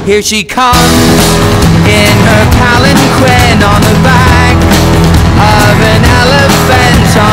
Here she comes in her palanquin on the back of an elephant